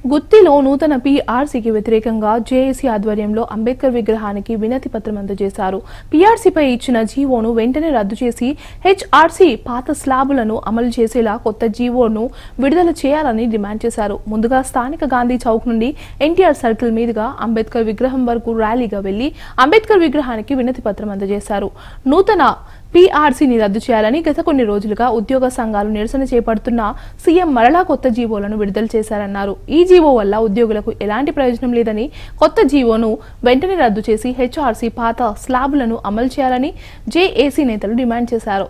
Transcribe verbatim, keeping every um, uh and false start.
గుత్తిలో నూతన పీఆర్సీకి వ్యతిరేకంగా జేఏసీ ఆధ్వర్యంలో అంబేద్కర్ విగ్రహానికి వినతి పత్రం అందజేశారు. పీఆర్సీపై ఇచ్చిన జీవోను వెంటనే రద్దు చేసి హెచ్ఆర్సీ పాత స్లాబులను అమలు చేసేలా కొత్త జీవోను విడుదల చేయాలని డిమాండ్ చేశారు. ముందుగా స్థానిక గాంధీ చౌక్ నుండి ఎన్టీఆర్ సర్కిల్ మీదుగా అంబేద్కర్ విగ్రహం వరకు ర్యాలీగా వెళ్లి అంబేద్కర్ విగ్రహానికి వినతి పత్రం అందజేశారు. నూతన పీఆర్సీని రద్దు చేయాలని గత కొన్ని రోజులుగా ఉద్యోగ సంఘాలు నిరసన చేపడుతున్న సీఎం మరలా కొత్త జీవోలను విడుదల చేశారన్నారు. ఈ జీవో వల్ల ఉద్యోగులకు ఎలాంటి ప్రయోజనం లేదని, కొత్త జీవోను వెంటనే రద్దు చేసి హెచ్ఆర్సీ పాత స్లాబులను అమలు చేయాలని జేఏసీ నేతలు డిమాండ్ చేశారు.